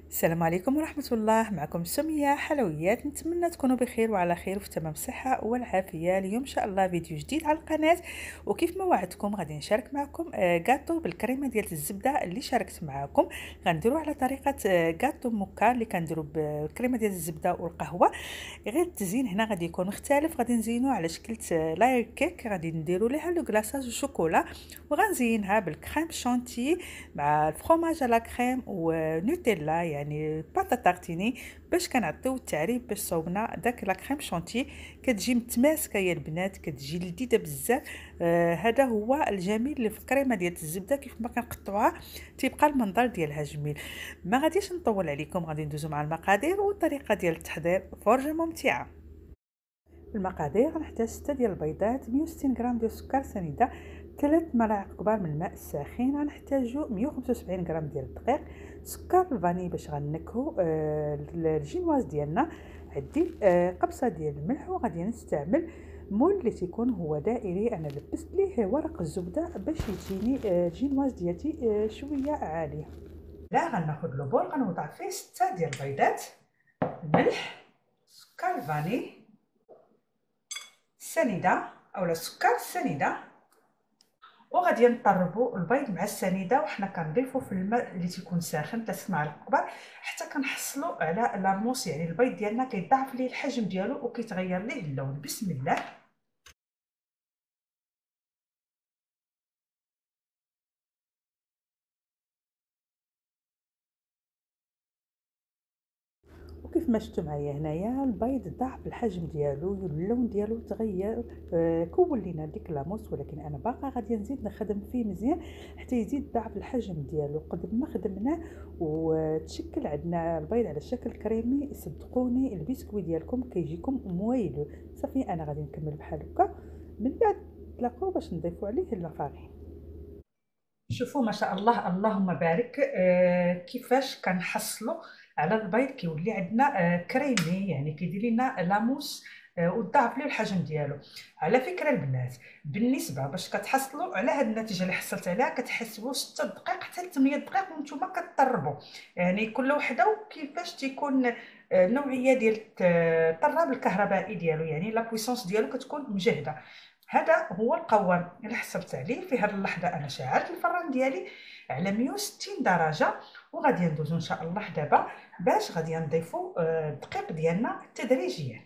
السلام عليكم ورحمة الله. معكم سمية حلويات. نتمنى تكونوا بخير وعلى خير وفي تمام صحة والعافية. اليوم إن شاء الله فيديو جديد على القناة، وكيف ما وعدتكم غادي نشارك معكم غاتو بالكريمة ديال الزبدة اللي شاركت معكم. غنديروا على طريقة غاتو موكا اللي كنديروا بالكريمة ديال الزبدة والقهوة. غير التزيين هنا غادي يكون مختلف، غادي نزينوه على شكل لاير كيك، غادي نديروا ليها لو كلاصاج والشوكولا، وغنزينها بالكريم شانتي مع الفرomاج على كريم ونوتيلا، يعني باتا تارتيني، باش كنعطيو التعريف باش صوبنا داك لا كريم شانتي. كتجي متماسكه يا البنات، كتجي لذيذه بزاف. هذا هو الجميل اللي في الكريمه ديال الزبده، كيف ما كنقطعوها تيبقى المنظر ديالها جميل. ما غاديش نطول عليكم، غادي ندوزو مع المقادير والطريقه ديال التحضير. فرجه ممتعه. المقادير غنحتاج 6 ديال البيضات، 160 غرام ديال السكر سنيده، 3 ملاعق كبار من الماء الساخن، غنحتاجو 175 غرام ديال الدقيق، سكر الفاني باش غنكهو الجينواز ديالنا. عندي قبصه ديال الملح، وغادي نستعمل مول اللي تيكون هو دائري. انا لبست ليه ورق الزبده باش يجيني الجينواز ديالتي شويه عاليه. لا غناخذ لو بول، غنوضع فيه 6 ديال البيضات، الملح، سكر الفاني السنيده اولا السكر السنيده، وغادي نطربوا البيض مع السنيده، وحنا كنضيفوا في الماء اللي تيكون ساخن 3 معالق كبار حتى كنحصلوا على لاموس، يعني البيض ديالنا كيضاعف ليه الحجم ديالو وكيتغير ليه اللون. بسم الله. وكيف ما شفتوا معايا هنايا البيض ضاعف الحجم ديالو، اللون ديالو تغير، كون لينا ديك لاموس، ولكن انا باقا غادي نزيد نخدم فيه مزيان حتى يزيد ضاعف الحجم ديالو. قد ما خدمناه وتشكل عندنا البيض على شكل كريمي، صدقوني البسكوي ديالكم كيجيكم مويل. صافي انا غادي نكمل بحال هكا، من بعد نتلاقاو باش نضيفوا عليه لافاري. شوفوا ما شاء الله اللهم بارك، كيفاش كنحصلوا على البيض كيولي عندنا كريمي، يعني كيدير لنا لاموس، وضاعف ليه الحجم ديالو. على فكره البنات، بالنسبه باش كتحصلوا على هاد النتيجه اللي حصلت عليها، كتحسبوا 6 دقائق حتى 8 دقائق وانتم كتطربوا، يعني كل وحده وكيفاش تيكون النوعيه ديال الطراب الكهربائي ديالو، يعني لا بويسونس ديالو كتكون مجهده. هذا هو القوام اللي حصلت عليه. في هذه اللحظه انا شعلت الفران ديالي على 160 درجه، وغادي ندوزو ان شاء الله دابا باش غادي نضيفو الدقيق ديالنا تدريجيا.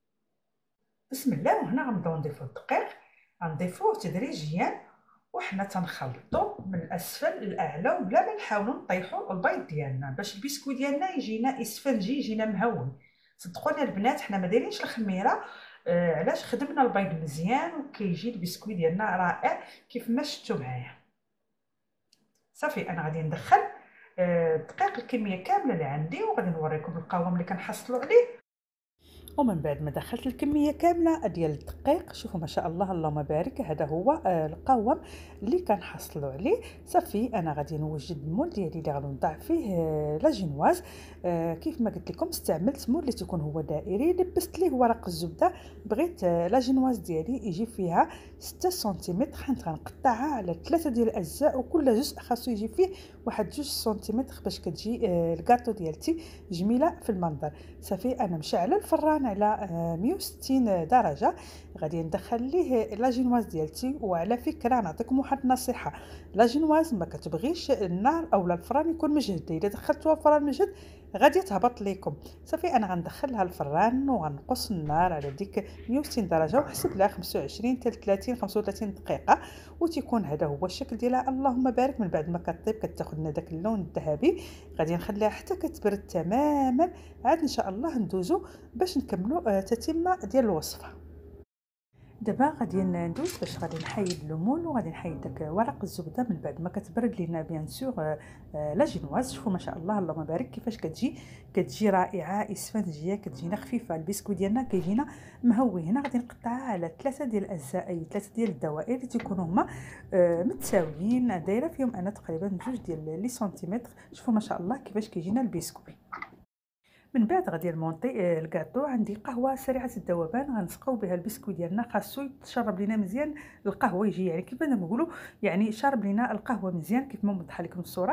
بسم الله. وهنا غنبداو نضيفو الدقيق، غنضيفوه تدريجيا وحنا تنخلطو من الاسفل للاعلى، وبلا ما نحاولوا نطيحوا البيض ديالنا باش البسكوي ديالنا يجينا اسفنجي، يجينا مهون. صدقوني البنات حنا ما دايرينش الخميره، علاش خدمنا البيض مزيان وكيجي البسكوي ديالنا رائع كيف ما شفتوا معايا. صافي انا غادي ندخل الدقيق الكميه كامله اللي عندي، وغادي نوريكم القوام اللي كنحصلوا عليه. ومن بعد ما دخلت الكميه كامله ديال الدقيق، شوفوا ما شاء الله اللهم بارك، هذا هو القوام اللي كنحصلوا عليه. صافي انا غادي نوجد المول ديالي اللي غادي نضع فيه لا جينواز. كيف ما قلت لكم استعملت مول اللي تكون هو دائري، لبست ليه ورق الزبده. بغيت لا جينواز ديالي يجي فيها 6 سنتيمتر، حيت غنقطعها على 3 ديال الاجزاء، وكل جزء خاصو يجي فيه واحد 2 سنتيمتر باش كتجي الكاطو ديالتي جميله في المنظر. صافي انا مشعله الفران على 160 درجه، غادي ندخل ليه لا جينواز ديالتي. وعلى فكره نعطيكم واحد النصيحه، لا جينواز ما كتبغيش النار اولا الفران يكون مجهد، الا دخلتوها الفران مجهد غادي تهبط ليكم. صافي انا غندخلها الفران وغنقص النار على ديك 160 درجه، وحسب لها 25 حتى 30 35 دقيقه، وتيكون هذا هو الشكل ديالها. اللهم بارك. من بعد ما كطيب كتاخذ لنا داك اللون الذهبي، غادي نخليها حتى كتبرد تماما، عاد ان شاء الله ندوزو باش نكملوا تتمه ديال الوصفه. دابا غادي ندوز باش غادي نحيد الليمون، وغادي نحيد داك ورق الزبده من بعد ما كتبرد لينا بيان سور لا جينواز. شوفوا ما شاء الله اللهم بارك كيفاش كتجي رائعه اسفنجيه، كتجينا خفيفه. البسكوي ديالنا كيجينا مهوي. هنا غادي نقطعها على 3 ديال الاجزاء، اي 3 ديال الدوائر اللي تيكونوا هما متساويين، دايره فيهم انا تقريبا 2 ديال لي سنتيمتر. شوفوا ما شاء الله كيفاش كيجينا البسكوي. من بعد غادي نمونطي الكاطو. عندي قهوه سريعه الذوبان، غنسقاو بها البسكوي ديالنا، خاصو يتشرب لينا مزيان القهوه، يجي يعني كيف ما نقولوا يعني شرب لينا القهوه مزيان كيف ما موضحه لكم الصوره.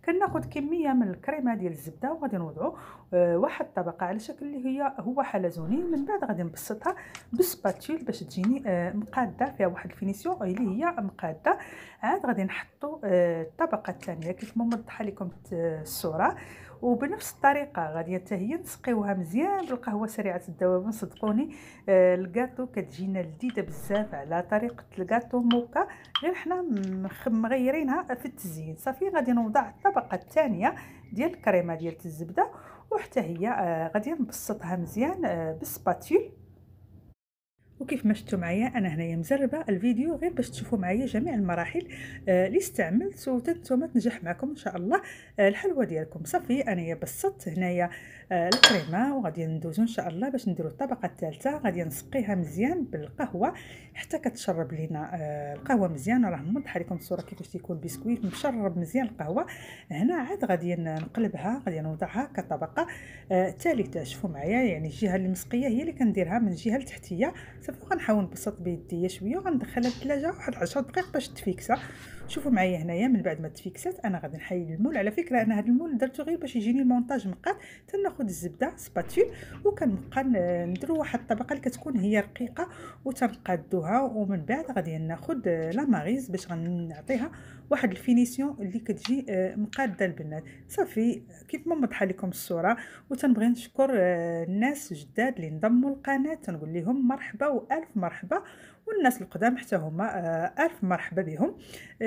كناخذ كميه من الكريمه ديال الزبده وغادي نوضعوا واحد الطبقه على شكل اللي هو حلزوني. من بعد غادي نبسطها بالسباتول باش تجيني مقاده، فيها واحد الفينيسيون اللي هي مقاده. عاد غادي نحطوا الطبقه الثانيه كيف ما موضحه لكم الصوره، وبنفس الطريقه غادي حتى هي نسقيوها مزيان بالقهوه سريعه الذوبان. صدقوني الكاطو كتجينا لذيذه بزاف على طريقه الكاطو موكا، غير حنا مغيرينها في التزيين. صافي غادي نوضع الطبقه الثانيه ديال الكريمه ديال الزبده، وحتى هي غادي نبسطها مزيان بالسباتول. وكيف ما شفتوا معايا انا هنايا مزربه الفيديو غير باش تشوفوا معايا جميع المراحل اللي استعملت، وتنتوما تنجح معكم ان شاء الله الحلوه ديالكم. صافي انايا بسطت هنايا الكريمه، وغادي ندوزو ان شاء الله باش نديروا الطبقه الثالثه. غادي نسقيها مزيان بالقهوه حتى كتشرب لينا القهوه مزيان. راه موضحه لكم الصوره كيفاش تيكون البسكويت مشرب مزيان القهوه. هنا عاد غادي نقلبها، غادي نوضعها كطبقه ثالثه. شوفوا معايا يعني الجهه اللي مسقيه هي اللي كنديرها من الجهه التحتيه. صافي غنحاول نبسط بيديا شويه وغندخلها للثلاجه واحد 10 دقائق باش تفيكسا. شوفوا معايا هنايا من بعد ما تفيكسات انا غادي نحيد المول. على فكره انا هذا المول درته غير باش يجيني المونتاج مقاد. تناخذ الزبده سباتول وكنبقى نديروا واحد الطبقه اللي كتكون هي رقيقه وتنقادوها، ومن بعد غادي ناخذ لا ماريز باش غنعطيها واحد الفينيسيون اللي كتجي مقاده البنات. صافي كيف ما موضحه لكم الصوره. وتنبغي نشكر الناس جداد اللي انضموا للقناه، تنقول لهم مرحبا والف مرحبا، والناس القدام حتى هما الف مرحبا بهم.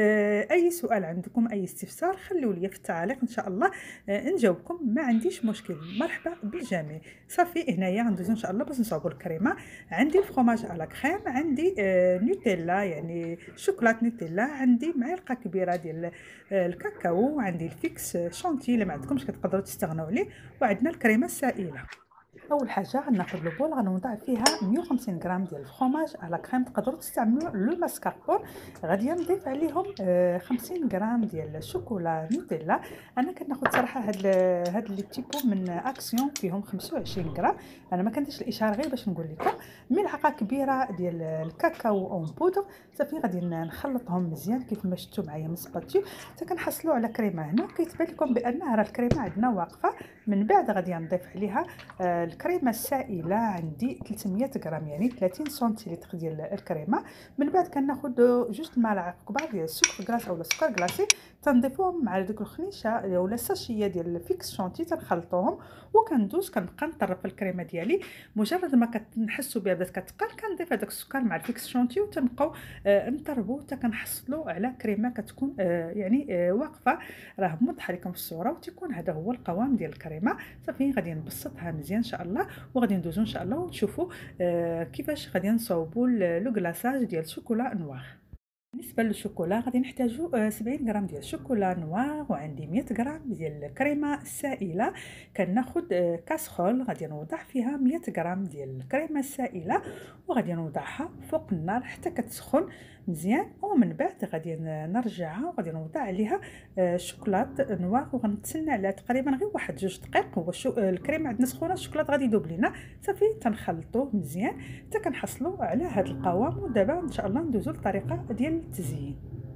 اي سؤال عندكم اي استفسار خليوا لي في التعاليق ان شاء الله نجاوبكم، ما عنديش مشكل. مرحبا بالجميع. صافي هنايا غندوزو ان شاء الله باش نصاوبوا الكريمه. عندي الفرomاج على كريم، عندي نوتيلا يعني شوكولات نوتيلا، عندي معلقه كبيره ديال الكاكاو، عندي الفيكس شونتي اللي ما عندكمش كتقدروا تستغنوا عليه، وعندنا الكريمه السائله. اول حاجه غناخذ البول غنوضع فيها 150 غرام ديال الفرomاج على كريم. تقدروا تستعملوا لو ماسكاربون. غادي نضيف عليهم 50 غرام ديال الشوكولا نوتيلا. انا كناخذ صراحه هاد لي تيبو من اكسيون فيهم 25 غرام. انا ما كنديرش الاشاره غير باش نقول لكم. ملعقه كبيره ديال الكاكاو اون بودر. صافي غادي نخلطهم مزيان كيف ما شفتوا معايا من سباتيو حتى كنحصلوا على كريمه. هنا كيتبان لكم بان راه الكريمه عندنا واقفه. من بعد غادي نضيف عليها الكريمه السائله، عندي 300 غرام يعني 30 سنتيلتر ديال الكريمه. من بعد كناخذ جوج ملاعق كبار ديال السكر كلاص اولا سكر كلاصي، تنضيفوهم مع دوك الخنيشه ولا الساشيه ديال الفيكس شونتي، تنخلطوهم وكندوز كنبقى نطرف الكريمه ديالي. مجرد ما كنحسوا بها بدات كتقل كنضيف هذاك السكر مع الفيكس شونتي وتنبقاو نطربوا حتى كنحصلوا على كريمه كتكون يعني واقفه. راه موضحه لكم في الصوره، وتيكون هذا هو القوام ديال الكريمه. صافي غادي نبسطها مزيان ان شاء الله، وغادي ندوزو ان شاء الله ونشوفوا كيفاش غادي نصاوبوا لو كلاصاج ديال الشوكولا نوار. بالنسبه للشوكولا غادي نحتاجو 70 غرام ديال الشوكولا نوار، وعندي 100 غرام ديال الكريمه السائله. كناخذ كاسرول غادي نوضع فيها 100 غرام ديال الكريمه السائله، وغادي نوضعها فوق النار حتى كتسخن مزيان. ومن بعد غادي نرجعها وغادي نوضع عليها شوكولات نوار، وغنتسنى عليها تقريبا غير واحد 2 دقائق. هو الكريمه عندنا سخونه، الشوكولات غادي يذوب لينا. صافي تنخلطوه مزيان حتى كنحصلوا على هذا القوام. ودابا ان شاء الله ندوزو للطريقه ديال التزيين.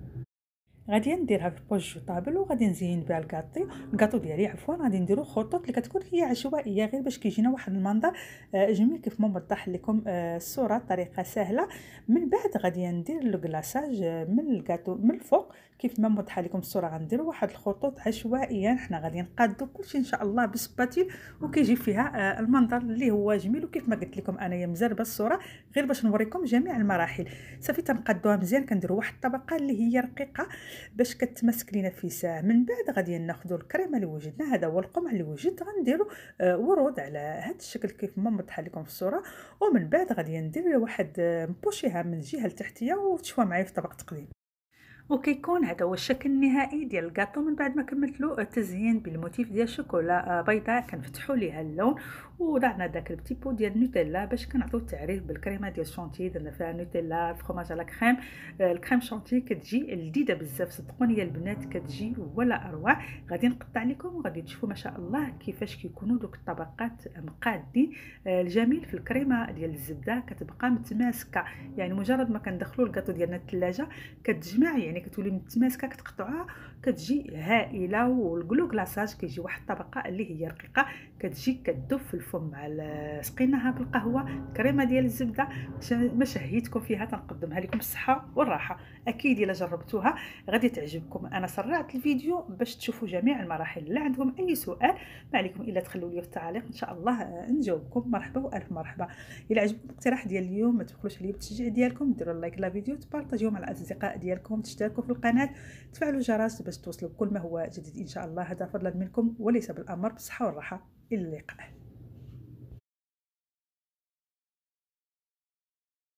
غادي نديرها في بوج طابل وغادي نزين بها الكاطو ديالي عفوا. غادي نديرو خطوط اللي كتكون هي عشوائيه غير باش كيجينا واحد المنظر جميل كيف ما موضح لكم الصوره. طريقه سهله. من بعد غادي ندير لو كلاصاج من الكاطو من الفوق كيف ما موضحه لكم الصوره. غنديروا واحد الخطوط عشوائيا. حنا غادي نقادو كلشي ان شاء الله بالسباتيل وكيجي فيها المنظر اللي هو جميل. وكيف ما قلت لكم انايا مزربه الصوره غير باش نوريكم جميع المراحل. صافي تنقادوها مزيان. كنديروا واحد الطبقه اللي هي رقيقه باش كتمسك لينا في ساعه. من بعد غادي ناخذوا الكريمه اللي وجدنا، هذا هو القمع اللي وجد. غنديروا ورود على هذا الشكل كيف ما موضحه لكم في الصوره. ومن بعد غادي ندير واحد مبوشيها من الجهه التحتيه وتشوى معايا في طبق تقديم. وكيكون هذا هو الشكل النهائي ديال الكاطو من بعد ما كملت له التزيين بالموتيف ديال الشوكولا بيضاء. كنفتحوا ليها اللون وضعنا داك البتي بو ديال النوتيلا باش كنعطيو التعريف بالكريمه ديال الشونتي. درنا فيها نوتيلا، الفرماج على كريم. الكريم شونتي كتجي لذيذه بزاف، صدقوني يا البنات كتجي ولا اروع. غادي نقطع لكم وغادي تشوفوا ما شاء الله كيفاش كيكونوا دوك الطبقات مقادين. الجميل في الكريمه ديال الزبده كتبقى متماسكه، يعني مجرد ما كندخلوا الكاطو ديالنا الثلاجه كتجمع، يعني كتولي متماسكه، كتقطعوها كتجي هائله. والكلو كلاصاج كيجي واحد الطبقه اللي هي رقيقه كتجي كتذوب في الفم. مع سقيناها بالقهوه الكريمه ديال الزبده ما شهيتكم فيها، تنقدمها لكم بالصحه والراحه. اكيد الا جربتوها غادي تعجبكم. انا سرعت الفيديو باش تشوفوا جميع المراحل. اللي عندهم اي سؤال ما عليكم الا تخلوا لي في التعاليق، ان شاء الله نجاوبكم. مرحبا والف مرحبا. الا عجبكم الاقتراح ديال اليوم ما تبخلوش عليا بالتشجيع ديالكم، ديروا لايك للفيديو، تبارطاجيوه مع الاصدقاء ديالكم، تشتركوا في القناه، تفعلوا الجرس باش توصلوا بكل ما هو جديد ان شاء الله. هذا فضلا منكم وليس بالامر. بالصحه والراحه، الى اللقاء.